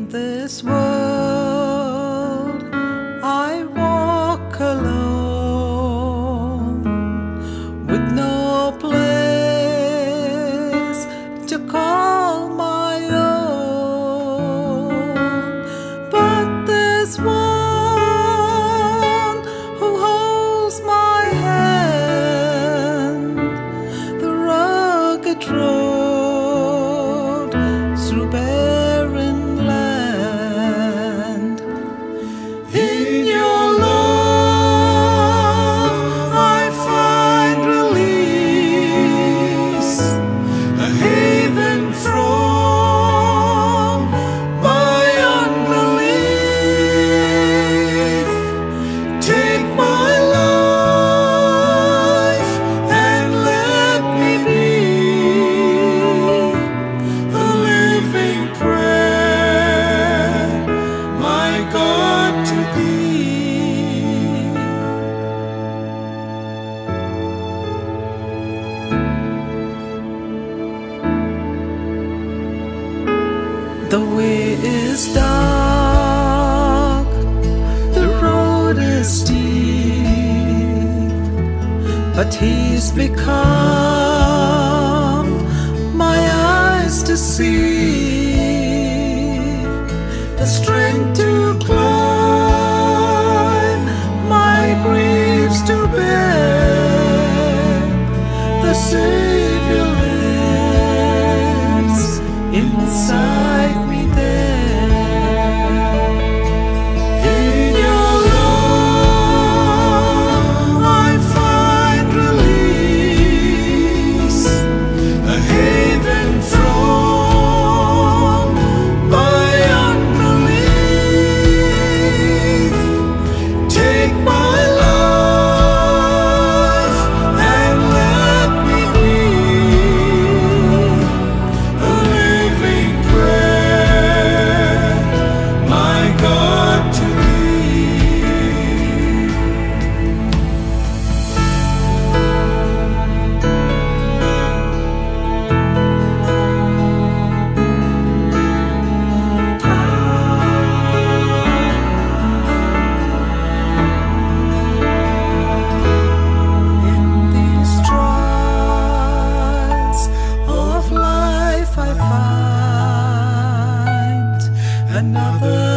this world I walk alone, with no place to call my own. But there's one who holds my hand, the rugged road through barren land. In your love I find release, a haven from my unbelief. Take my life and let me be a living prayer, my God, to thee. The way is dark, the road is steep, but He's become my eyes to see, the strength to climb, my griefs to bear. The Savior lives inside me there. In your love I find release, a haven from my unbelief. Take my life and let me be a living prayer, my God, to In these trials of life I find another